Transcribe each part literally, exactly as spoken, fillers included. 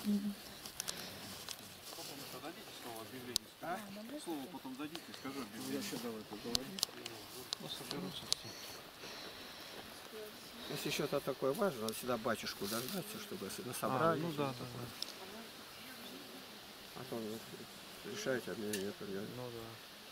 А? Слово потом дадите, скажу объявление. Я еще давай поговорю. Ну, соберутся все. Если что-то такое важно, надо всегда батюшку дождаться, чтобы на собрание. А, ну да, да, да. А то решаете, а меня нет. Я... Ну да.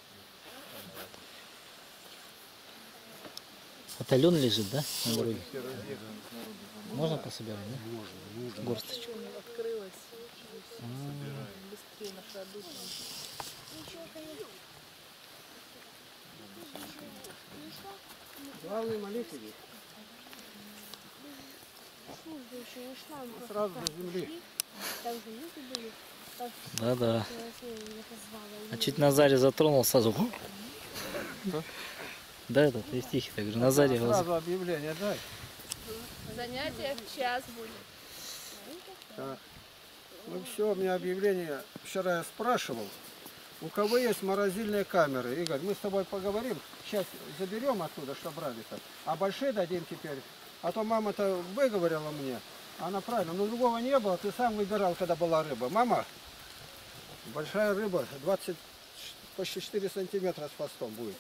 Это лен лежит, да, на дороге? Можно пособирать, да? Можно, нужно. Горсточку. Открылась. Быстрее на ходу. Главный молитвенник. Сразу до земли. Да-да. А чуть на заре затронул сразу. Да, этот, из тихий, так же, на заре. Сразу объявление дай. Занятие в час будет. Так. Ну все, у меня объявление. Вчера я спрашивал, у кого есть морозильные камеры. Игорь, мы с тобой поговорим. Сейчас заберем оттуда, что брали-то. А большие дадим теперь. А то мама-то выговорила мне. Она правильно. Но другого не было. Ты сам выбирал, когда была рыба. Мама, большая рыба, двадцать, почти четыре сантиметра с хвостом будет.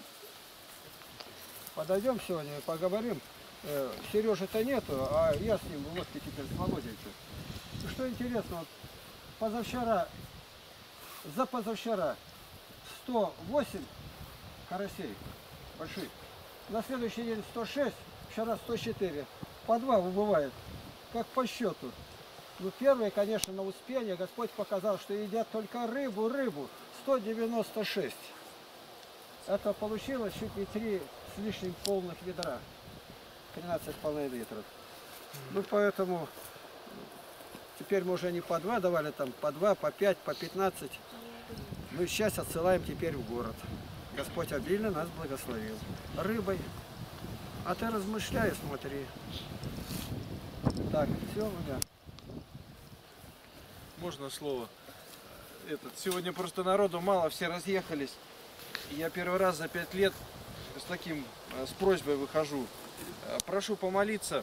Подойдем сегодня и поговорим. Э, Сережи-то нету, а я с ним в лодке теперь с Володей. Что интересно, вот позавчера, за позавчера сто восемь карасей больших. На следующий день сто шесть, вчера сто четыре. По два выбывает, как по счету. Ну, первое, конечно, на Успение Господь показал, что едят только рыбу, рыбу. сто девяносто шесть. Это получилось чуть не три с лишним полных ведра. тринадцать с половиной литров. Ну, поэтому теперь мы уже не по два давали, там по два, по пять, по пятнадцать. Мы сейчас отсылаем теперь в город. Господь обильно нас благословил. Рыбой. А ты размышляй, смотри. Так, все, у меня. Можно слово? Этот, сегодня просто народу мало, все разъехались. Я первый раз за пять лет с таким, с просьбой выхожу. Прошу помолиться.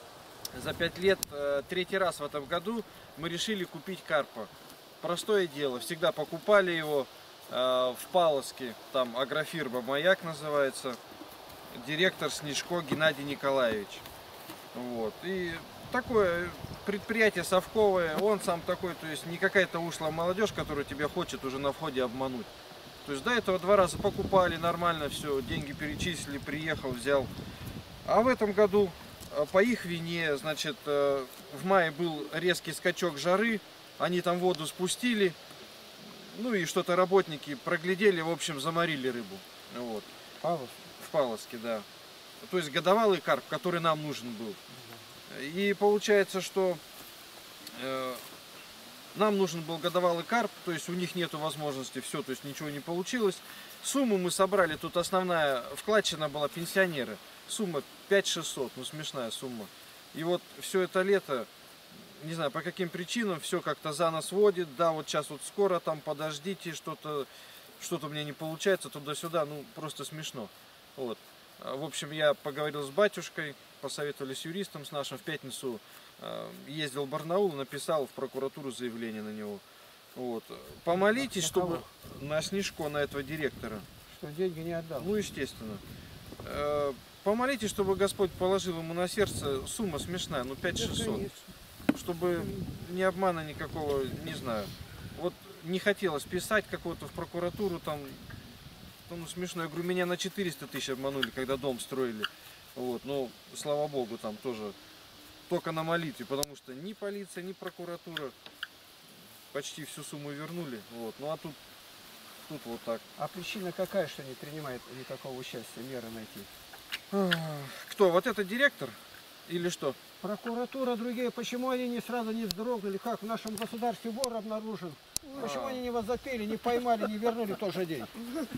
За пять лет, третий раз в этом году, мы решили купить карпа. Простое дело, всегда покупали его в Павловске, там агрофирма «Маяк» называется, директор Снежко Геннадий Николаевич. Вот. И такое предприятие совковое, он сам такой, то есть не какая-то ушлая молодежь, которая тебя хочет уже на входе обмануть. То есть до этого два раза покупали, нормально все, деньги перечислили, приехал, взял. А в этом году по их вине, значит, в мае был резкий скачок жары, они там воду спустили, ну и что-то работники проглядели, в общем, заморили рыбу. Вот. Павлов? В Павловске, да. То есть годовалый карп, который нам нужен был. И получается, что э, нам нужен был годовалый карп, то есть у них нету возможности, все, то есть ничего не получилось. Сумму мы собрали, тут основная вкладчина была пенсионеры. Сумма пять шестьсот, ну смешная сумма. И вот все это лето, не знаю по каким причинам, все как-то за нас водит. Да, вот сейчас вот скоро там подождите, что-то что-то у меня не получается, туда-сюда, ну просто смешно. Вот. В общем, я поговорил с батюшкой, посоветовались с юристом с нашим в пятницу, ездил в Барнаул, написал в прокуратуру заявление на него. Вот. Помолитесь, на чтобы кого? на Снежко, на этого директора. Что деньги не отдал? Ну, естественно. Помолитесь, чтобы Господь положил ему на сердце, сумма смешная, ну пять шестьсот. Чтобы ни обмана никакого, не знаю. Вот не хотелось писать какого-то в прокуратуру, там, ну смешно, я говорю, меня на четыреста тысяч обманули, когда дом строили. Вот, но слава Богу, там тоже только на молитве, потому что ни полиция, ни прокуратура почти всю сумму вернули. Вот, ну а тут, тут вот так. А причина какая, что не принимает никакого участия, меры найти? Кто? Вот это директор? Или что? Прокуратура, другие, почему они не сразу не вздрогнули, как в нашем государстве вор обнаружен? Почему А. они не возопили, не поймали, не вернули в тот же день?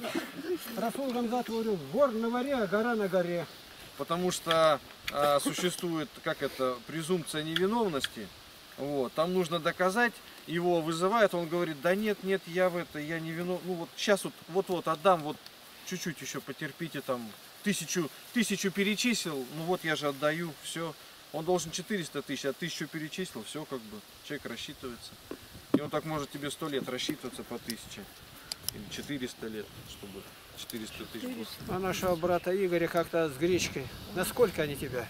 Расул Гамзат говорил, вор на воре, а гора на горе. Потому что а, существует, как это, презумпция невиновности. Вот, там нужно доказать, его вызывают, он говорит, да нет, нет, я в это, я не виновен. Ну вот сейчас вот, вот-вот отдам, вот чуть-чуть еще потерпите, там, тысячу, тысячу перечислил, ну вот я же отдаю, все. Он должен четыреста тысяч, а тысячу перечислил, все как бы, человек рассчитывается. И он так может тебе сто лет рассчитываться по тысяче. Или четыреста лет, чтобы четыреста тысяч было. А нашего брата Игоря как-то с гречкой. Насколько они тебя?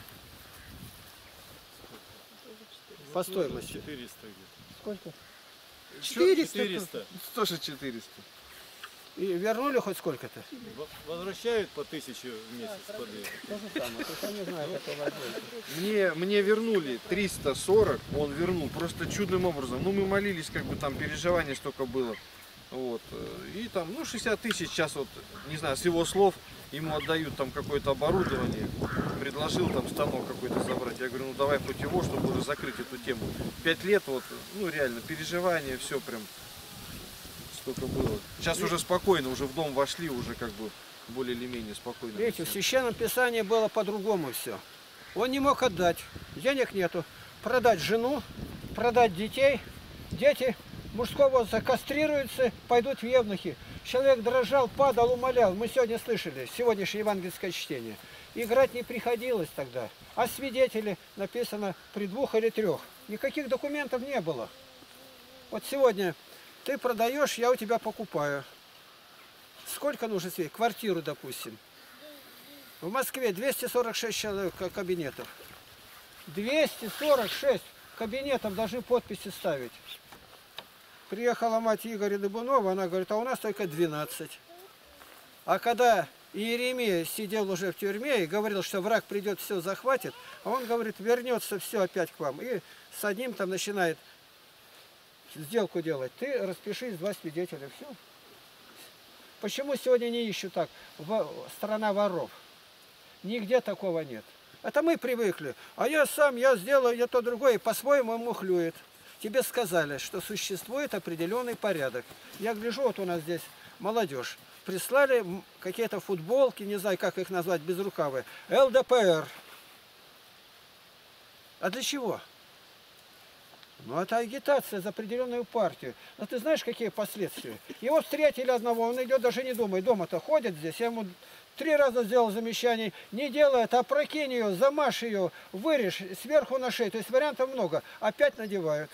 По стоимости. четыреста где-то. Сколько? четыреста. четыреста. Тоже четыреста. И вернули хоть сколько-то? В- Возвращают по тысяче в месяц по две. То же самое, только я не знаю, какой возможно. Мне, мне вернули триста сорок, он вернул просто чудным образом. Ну, мы молились, как бы там переживания столько было. Вот. И там, ну, шестьдесят тысяч сейчас, вот, не знаю, с его слов, ему отдают там какое-то оборудование. Предложил там станок какой-то забрать. Я говорю, ну давай хоть его, чтобы уже закрыть эту тему. Пять лет, вот, ну реально, переживания, все прям столько было. Сейчас уже спокойно, уже в дом вошли, уже как бы более или менее спокойно. Видите, в Священном Писании было по-другому все. Он не мог отдать, денег нету. Продать жену, продать детей, дети мужского возраста кастрируются, пойдут в евнухи. Человек дрожал, падал, умолял. Мы сегодня слышали, сегодняшнее евангельское чтение. Играть не приходилось тогда. А свидетели написано при двух или трех. Никаких документов не было. Вот сегодня ты продаешь, я у тебя покупаю. Сколько нужно свидетелей? Квартиру, допустим. В Москве двести сорок шесть человек кабинетов. двести сорок шесть кабинетов должны подписи ставить. Приехала мать Игоря Дыбунова, она говорит, а у нас только двенадцать. А когда Иеремия сидел уже в тюрьме и говорил, что враг придет, все захватит, а он говорит, вернется все опять к вам. И с одним там начинает сделку делать. Ты распишись, два свидетеля, все. Почему сегодня не ищут так? Страна воров. Нигде такого нет. Это мы привыкли. А я сам, я сделаю, я то другое, и по-своему ему хлюет. Тебе сказали, что существует определенный порядок. Я гляжу, вот у нас здесь молодежь. Прислали какие-то футболки, не знаю, как их назвать, безрукавые. эл дэ пэ эр. А для чего? Ну, это агитация за определенную партию. Но ты знаешь, какие последствия? Его встретили одного, он идет, даже не думает. Дома-то ходит здесь, я ему три раза сделал замечание. Не делает, опрокинь ее, замажь ее, вырежь, сверху на шею. То есть вариантов много. Опять надевают.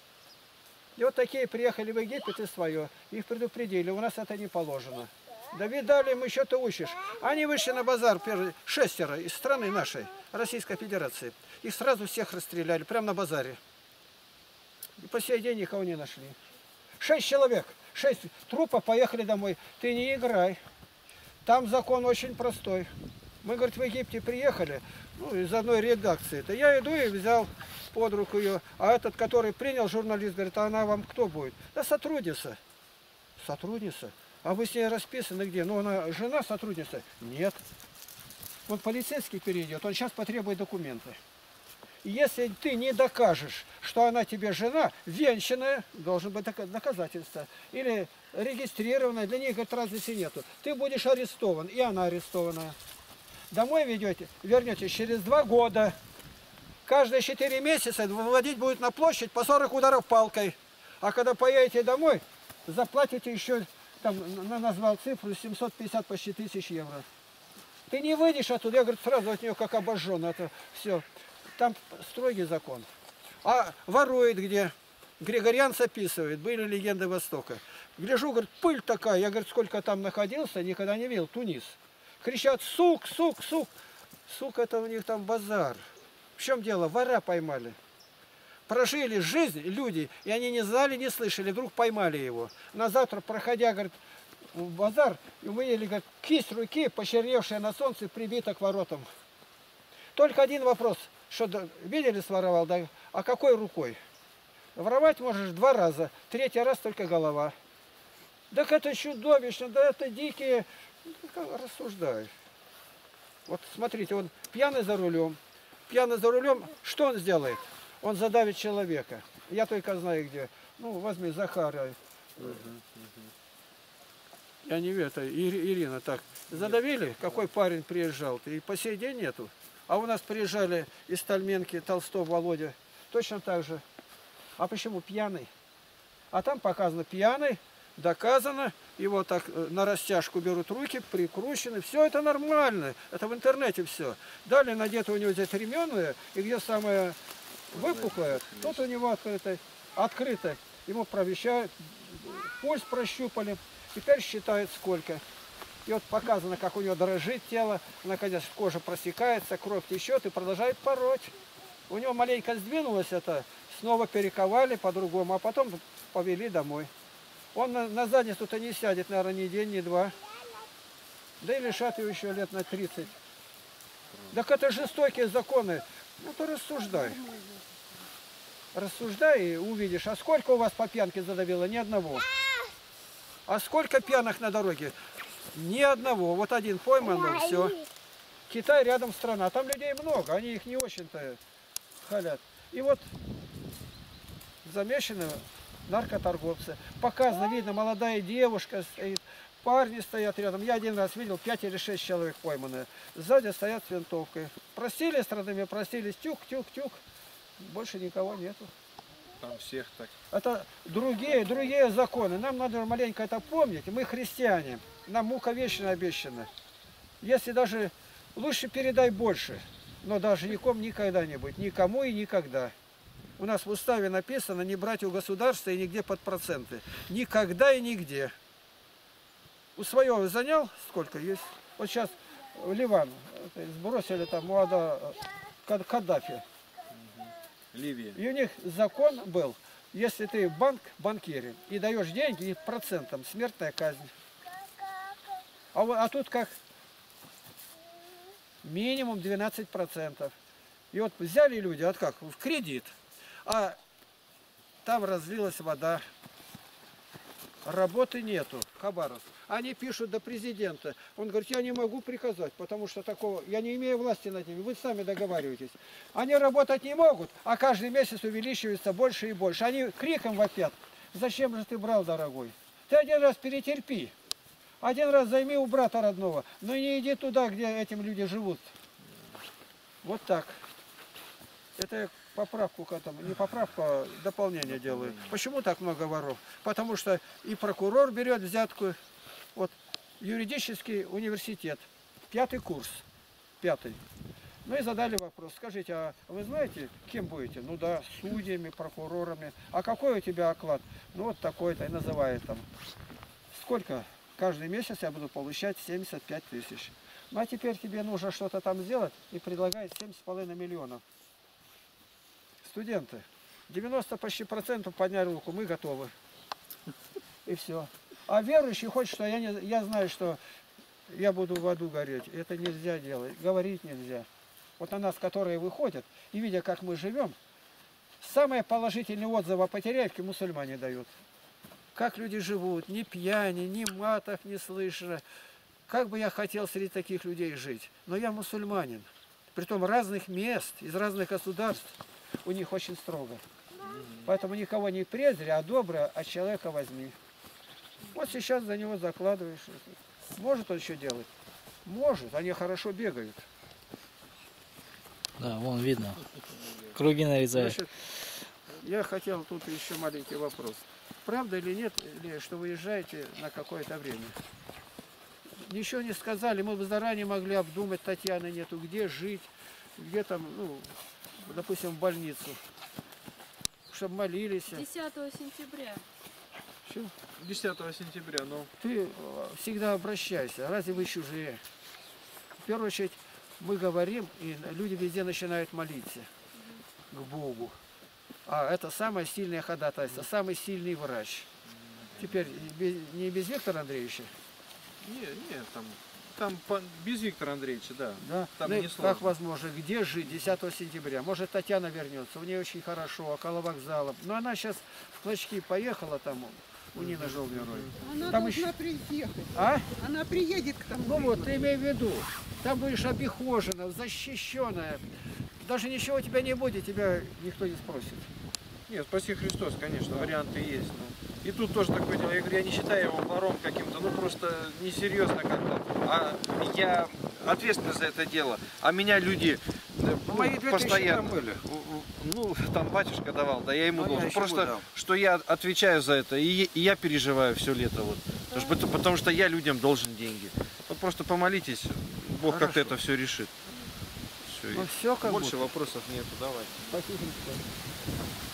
И вот такие приехали в Египет и свое. Их предупредили, у нас это не положено. Да видали, мы что-то учишь. Они вышли на базар, первые, шестеро из страны нашей, Российской Федерации. Их сразу всех расстреляли, прямо на базаре. И по сей день никого не нашли. Шесть человек, шесть трупов поехали домой. Ты не играй. Там закон очень простой. Мы, говорит, в Египте приехали, ну, из одной редакции. То я иду и взял под руку ее. А этот, который принял, журналист, говорит, а она вам кто будет? Да сотрудница. Сотрудница? А вы с ней расписаны где? Ну, она жена сотрудница? Нет. Вот полицейский перейдет, он сейчас потребует документы. И если ты не докажешь, что она тебе жена, венчанная, должен быть доказательство. Или регистрированная, для нее, говорит, разницы нету. Ты будешь арестован, и она арестованная. Домой ведете, вернетесь через два года. Каждые четыре месяца выводить будет на площадь по сорок ударов палкой. А когда поедете домой, заплатите еще, там, назвал цифру, семьсот пятьдесят почти тысяч евро. Ты не выйдешь оттуда, я, говорю, сразу от нее как обожжен. Это все. Там строгий закон. А ворует где? Григорьян записывает, были легенды Востока. Гляжу, говорит, пыль такая. Я, говорит, сколько там находился, никогда не видел. Тунис. Кричат, сук, сук, сук. Сук, это у них там базар. В чем дело? Вора поймали. Прожили жизнь люди, и они не знали, не слышали. Вдруг поймали его. На завтра, проходя, говорит, в базар, и увидели, говорит, кисть руки, почерневшая на солнце, прибита к воротам. Только один вопрос. Что, видели, своровал, да? А какой рукой? Воровать можешь два раза, третий раз только голова. Так это чудовищно, да это дикие. Рассуждаю. Вот смотрите, он пьяный за рулем. Пьяный за рулем, что он сделает? Он задавит человека. Я только знаю где. Ну, возьми Захара. Я не вижу, это Ирина так. Задавили? Какой парень приезжал? И по сей день нету. А у нас приезжали из Тальменки Толстов Володя. Точно так же. А почему пьяный? А там показано пьяный, доказано, его так э, на растяжку берут руки, прикручены. Все это нормально. Это в интернете все. Далее надето у него здесь ременные, и где самое выпуклое, тут у него открыто. открыто. Ему провещают, пульс прощупали. Теперь считают сколько. И вот показано, как у него дрожит тело, наконец кожа просекается, кровь течет и продолжает пороть. У него маленько сдвинулось это, снова перековали по-другому, а потом повели домой. Он на, на задницу-то не сядет, наверное, ни день, ни два. Да и лишат его еще лет на тридцать. Так это жестокие законы. Ну ты рассуждай. Рассуждай и увидишь. А сколько у вас по пьянке задавило? Ни одного. А сколько пьяных на дороге? Ни одного. Вот один пойман был, все. Китай рядом страна. Там людей много, они их не очень-то халят. И вот замешаны наркоторговцы. Показано, видно, молодая девушка стоит, парни стоят рядом. Я один раз видел пять или шесть человек пойманные. Сзади стоят с винтовкой. Простили страдами, простились, тюк-тюк-тюк. Больше никого нету. Там всех так. Это другие, другие законы. Нам надо маленько это помнить. Мы христиане. Нам мука вечно обещана. Если даже лучше передай больше, но даже никому никогда не быть. Никому и никогда. У нас в уставе написано не брать у государства и нигде под проценты. Никогда и нигде. У своего занял сколько есть? Вот сейчас в Ливан сбросили там Муада Каддафи. Ливия. И у них закон был, если ты банк, банкире, и даешь деньги, и процентом смертная казнь. А, а тут как? Минимум двенадцать процентов. И вот взяли люди, вот как, в кредит, а там разлилась вода, работы нету, Хабаровск. Они пишут до президента. Он говорит, я не могу приказать, потому что такого, я не имею власти над ними, вы сами договариваетесь. Они работать не могут, а каждый месяц увеличивается больше и больше. Они криком вопят, зачем же ты брал, дорогой? Ты один раз перетерпи, один раз займи у брата родного, но не иди туда, где этим люди живут. Вот так. Это я поправку к этому, не поправку, а дополнение делаю. Почему так много воров? Потому что и прокурор берет взятку. Вот юридический университет, пятый курс, пятый. Ну и задали вопрос, скажите, а вы знаете, кем будете? Ну да, судьями, прокурорами. А какой у тебя оклад? Ну вот такой-то, и называет там. Сколько? Каждый месяц я буду получать семьдесят пять тысяч. Ну а теперь тебе нужно что-то там сделать, и предлагает семь с половиной миллионов. Студенты, девяносто почти процентов подняли руку, мы готовы. И все. А верующий хочет, что я, не, я знаю, что я буду в аду гореть. Это нельзя делать, говорить нельзя. Вот на нас, которые выходят, и видя, как мы живем, самые положительные отзывы о Потеряевке мусульмане дают. Как люди живут, ни пьяни, ни матов не слышно. Как бы я хотел среди таких людей жить. Но я мусульманин. Притом разных мест, из разных государств. У них очень строго. Поэтому никого не презри, а доброе от человека возьми. Вот сейчас за него закладываешь. Может он еще делать? Может, они хорошо бегают. Да, вон видно. Круги нарезают. Значит, я хотел тут еще маленький вопрос. Правда или нет, или что вы уезжаете на какое-то время? Ничего не сказали, мы бы заранее могли обдумать, Татьяны нету, где жить, где там, ну, допустим, в больницу, чтобы молились. десятого сентября. Все. десятого сентября, ну. Ты всегда обращайся, разве вы чужие? В первую очередь мы говорим, и люди везде начинают молиться к Богу. А это самое сильное ходатайство, самый сильный врач. Теперь не без Виктора Андреевича? Не, не, там, там по, без Виктора Андреевича, да. Да. Там Ну, не как сложно. возможно, где жить десятого сентября? Может, Татьяна вернется, у нее очень хорошо, около вокзала. Но она сейчас в Клочки поехала там, у Нины Жолмировой. Она Там должна еще- приехать. А? Она приедет к тому. Ну вот, ты имей в виду, там будешь обихожена, защищенная. Даже ничего у тебя не будет, тебя никто не спросит. Нет, спаси Христос, конечно, варианты есть. Ну. И тут тоже такое дело, я говорю, я не считаю его вором каким-то, ну просто несерьезно как-то. А я ответственный за это дело. А меня люди э, ну, Мои две тысячи постоянно там были. в- в- Ну, там батюшка давал, да я ему Ну, я должен. еще ему Просто, дам. что я отвечаю за это, и, и я переживаю все лето. Вот. Потому, что, потому что я людям должен деньги. Вот просто помолитесь, Бог как-то Хорошо. это все решит. Всё, Ну и все как больше будто. вопросов нету, давай. Спасибо.